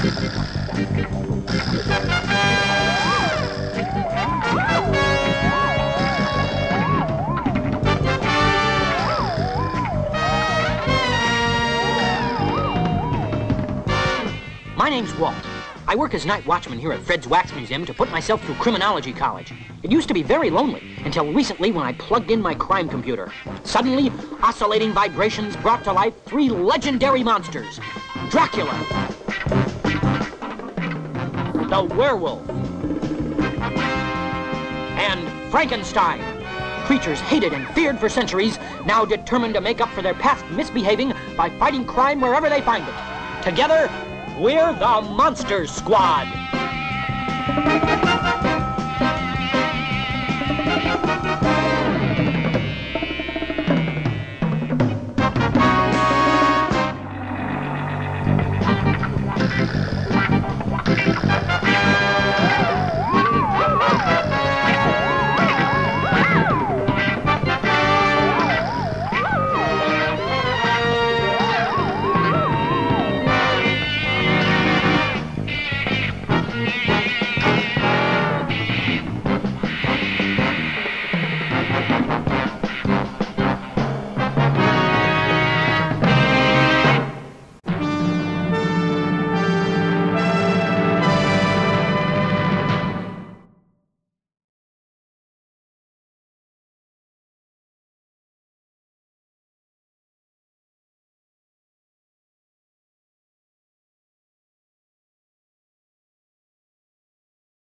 My name's Walt. I work as night watchman here at Fred's Wax Museum to put myself through criminology college. It used to be very lonely until recently when I plugged in my crime computer. Suddenly, oscillating vibrations brought to life 3 legendary monsters: Dracula, the werewolf, and Frankenstein. Creatures hated and feared for centuries, now determined to make up for their past misbehaving by fighting crime wherever they find it. Together, we're the Monster Squad.